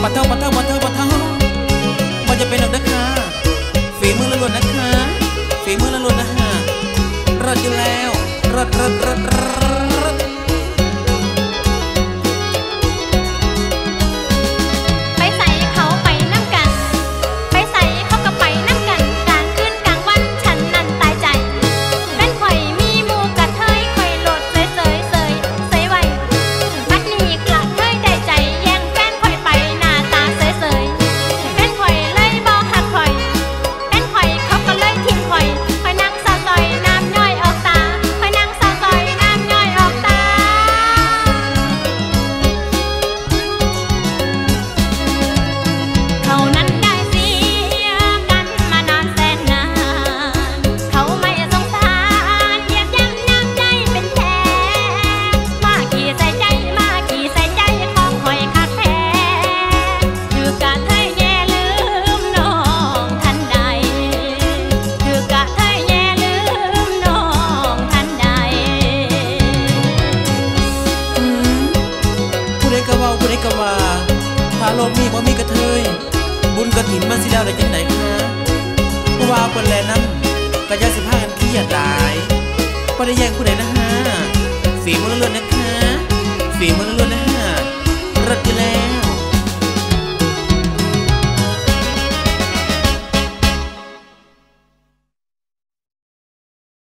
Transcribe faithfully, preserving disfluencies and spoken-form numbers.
เท่าปะเท่าปะเท่าปะเท่ามันจะเป็นหรอกนะคะฝีมือล้วนๆนะคะฝีมือล้วนๆนะฮะรอดอยู่แล้วรอดรอดรอดรอดไปใส่เขาไปน้ำกันไปใส่เขาก็ไปน้ำกันกลางคืนกลางวันฉันนั่นตายใจแม่นข่อยมีหมูกระเทยข่อยโหลดเสยเสยเสยเสยไว้ปัดนี้กระเทยได้ใจแย่งแฟนข่อยไปหน้าตาเสยเสยแฟนข่อยเลยบ่หักข่อยแฟนข่อยเขาก็เลยทิ้งข่อยข่อยนั่งเศร้าซอยน้ำย่อยออกตาข่อยนั่งเศร้าซอยน้ำย่อยออกตาเขานั้นได้เสียกันมานานแสนนานเขาไม่สงสารเหยียบย่ำน้ำใจเป็นแผลมาขี่ใส่ใจมาขี่ใส่ใจของข่อยคักแท้ถือกะเทยแย่ลืมน้องทันใดถือกะเทยแย่ลืมน้องทันใดอืมผู้ใดก็ว่าผู้ใดก็ว่าถ้าโลกมีบ่มีกระเทยบุญกระถินมาสิแล้วได้จังไหนคะผู้ว่าเปิดแลนั้นก็จะสิพากันเครียดหลายบ่ได้แย่งผู้ใดนะฮะฝีมือล้วนๆนะคะฝีมือล้วนๆนะฮะ